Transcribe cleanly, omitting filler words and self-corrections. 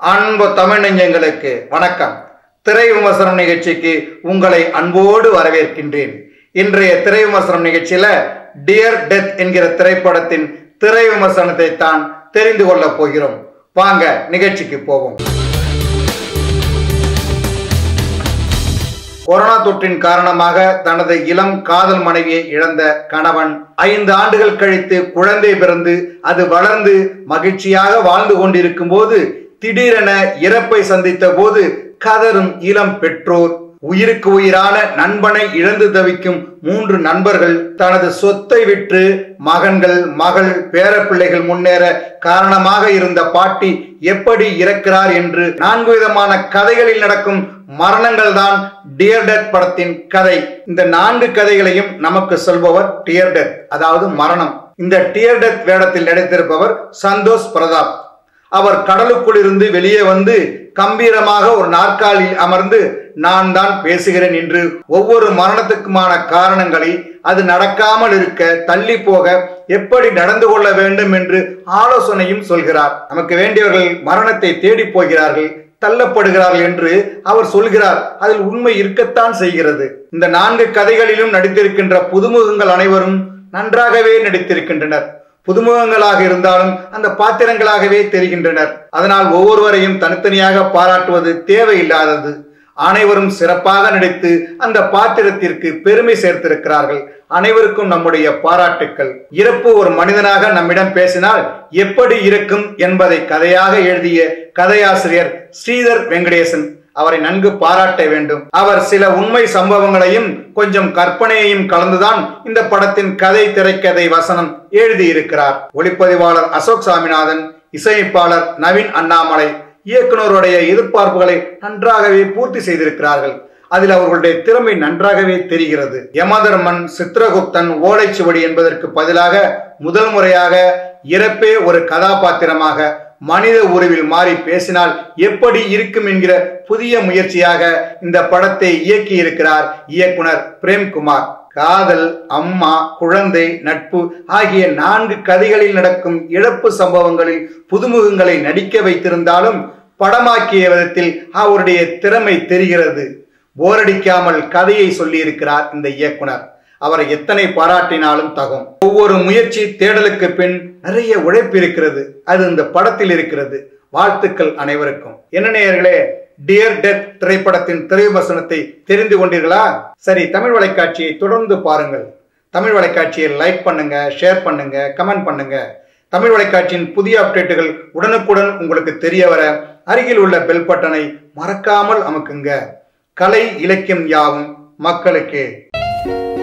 அன்பு தமிழ் நெஞ்சங்களுக்கு வணக்கம். திரை விமர்சனம் நிகழ்ச்சிக்கு உங்களை அன்போடு வரவேற்கின்றேன். இன்றைய திரை விமர்சனம் நிகழ்ச்சியில டியர் டெத் என்கிற திரைப்படத்தின் திரை விமர்சனத்தை தான் தெரிந்து கொள்ள போகிறோம். வாங்க நிகழ்ச்சிக்கு போவோம். கொரோனா தொற்றின் காரணமாக தனது இளம் காதல் மனைவியை இழந்த கணவன் 5 ஆண்டுகள் கழித்து குழந்தை பிறந்து அது வளர்ந்து மகிழ்ச்சியாக வாழ்ந்து கொண்டிருக்கும் போது திடீரென இறப்பை சந்தித்த போது கதரும் இளம் பெற்றோர், உயிருக்கு உயிரான நண்பனை இழந்து தவிக்கும் 3 நண்பர்கள், தனது சொத்தை விற்று மகன்கள் மகள் பேரப்பிள்ளைகள் முன்னேற காரணமாக இருந்த பாட்டி எப்படி இறக்கிறார் என்று 4 விதமான கதைகளில் நடக்கும் மரணங்கள் தான் டியர் டெத் படத்தின் கதை. இந்த 4 கதைகளையும் நமக்கு சொல்பவர் டியர் டெத், அதாவது மரணம். இந்த டியர் டெத் வேடத்தில் நடித்திருப்பவர் சந்தோஷ் பிரதாப். அவர் கடலுக்குள் இருந்து வெளியே வந்து கம்பீரமாக ஒரு நாற்காலியில் அமர்ந்து நான் தான் பேசுகிறேன் என்று ஒவ்வொரு மரணத்துக்குமான காரணங்களை, அது நடக்காமல் இருக்க தள்ளி போக எப்படி நடந்து கொள்ள வேண்டும் என்று ஆலோசனையும் சொல்கிறார். நமக்கு வேண்டியவர்கள் மரணத்தை தேடி போகிறார்கள், தள்ளப்படுகிறார்கள் என்று அவர் சொல்கிறார். அதில் உண்மை இருக்கத்தான் செய்கிறது. இந்த 4 கதைகளிலும் நடித்திருக்கின்ற புதுமுகங்கள் அனைவரும் நன்றாகவே நடித்திருக்கின்றனர். புதுமுகங்களாக இருந்தாலும் அந்த பாத்திரங்களாகவே தெரிகின்றனர். அதனால் ஒவ்வொருவரையும் தனித்தனியாக பாராட்டுவது தேவையில்லாதது. அனைவரும் சிறப்பாக நடித்து அந்த பாத்திரத்திற்கு பெருமை சேர்த்திருக்கிறார்கள். அனைவருக்கும் நம்முடைய பாராட்டுக்கள். இறப்பு ஒரு மனிதனாக நம்மிடம் பேசினால் எப்படி இருக்கும் என்பதை கதையாக எழுதிய கதையாசிரியர் ஸ்ரீதர் வெங்கடேசன், அவரை நன்கு பாராட்ட வேண்டும். அவர் சில உண்மை சம்பவங்களையும் கொஞ்சம் கற்பனையையும் கலந்துதான் இந்த படத்தின் கதை, திரைக்கதை, வசனம் எழுதியிருக்கிறார். ஒளிப்பதிவாளர் அசோக் சாமிநாதன், இசையமைப்பாளர் நவீன், அண்ணாமலை இயக்குனருடைய எதிர்பார்ப்புகளை நன்றாகவே பூர்த்தி செய்திருக்கிறார்கள். அதில் அவர்களுடைய திறமை நன்றாகவே தெரிகிறது. யமதர்மன், சித்திரகுப்தன், ஓலைச்சுவடி என்பதற்கு பதிலாக முதல் முறையாக இறப்பே ஒரு கதாபாத்திரமாக மனித உருவில் மாறி பேசினால் எப்படி இருக்கும் என்கிற புதிய முயற்சியாக இந்த படத்தை இயக்கி இருக்கிறார் இயக்குனர் பிரேம் குமார். காதல், அம்மா, குழந்தை, நட்பு ஆகிய 4 கதைகளில் நடக்கும் இழப்பு சம்பவங்களில் புதுமுகங்களை நடிக்க வைத்திருந்தாலும் படமாக்கிய விதத்தில் அவருடைய திறமை தெரிகிறது. போரடிக்காமல் கதையை சொல்லி இருக்கிறார் இந்த இயக்குனர். அவரை எத்தனை பாராட்டினாலும் தகும். ஒவ்வொரு முயற்சி தேடலுக்கு பின் நிறைய உழைப்பு இருக்கிறது. அது இந்த படத்தில் இருக்கிறது. வாழ்த்துக்கள் அனைவருக்கும். என்ன நேயர்களே, டியர் டெத் திரைப்படத்தின் திரை விமர்சனத்தை தெரிந்து கொண்டீர்களா? சரி, தமிழ் வலைக்காட்சியை தொடர்ந்து பாருங்கள். தமிழ் வலைக்காட்சியை லைக் பண்ணுங்க, ஷேர் பண்ணுங்க, கமெண்ட் பண்ணுங்க. தமிழ் வலைக்காட்சியின் புதிய அப்டேட்டுகள் உடனுக்குடன் உங்களுக்கு தெரிய வர அருகில் உள்ள பெல் பட்டனை மறக்காமல் அமுக்குங்க. கலை இலக்கியம் யாவும் மக்களுக்கு.